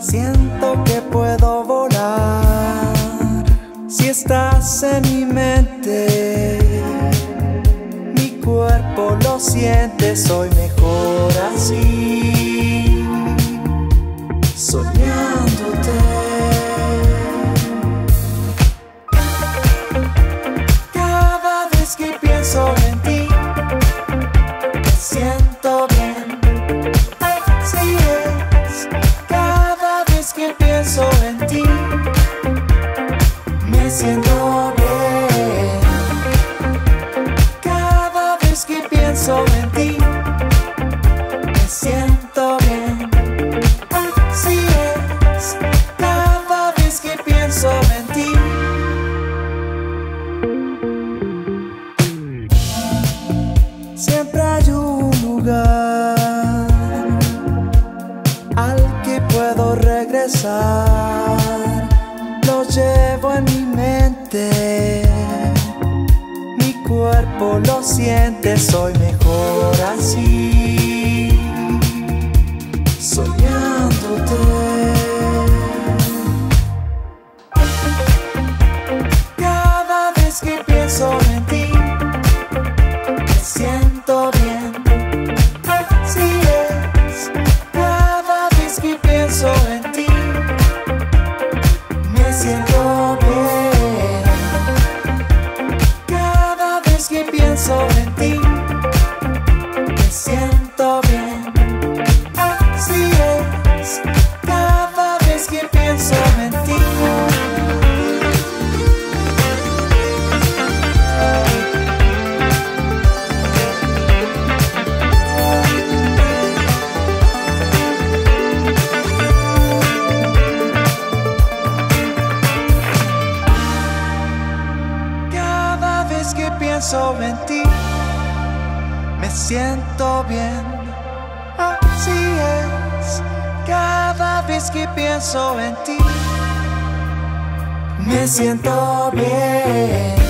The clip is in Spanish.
Siento que puedo volar si estás en mi mente. Mi cuerpo lo siente, soy mejor así, soñándote. Cada vez que pienso en ti, me siento bien. Así es, cada vez que pienso en ti, me siento bien. Cada vez que pienso en ti, me siento bien. Así es, cada vez que pienso en ti. Siempre hay un lugar al que puedo regresar. Lo llevo en mi mente, mi cuerpo lo siente, soy mejor así, soñándote. Cada vez que pienso en ti, me siento bien. Así es, cada vez que pienso en ti, me siento bien. Cada vez que pienso en ti, me siento bien. Así es, cada vez que pienso en ti. Cada vez que pienso en ti, me siento bien. Así es, cada vez que pienso en ti, me siento bien.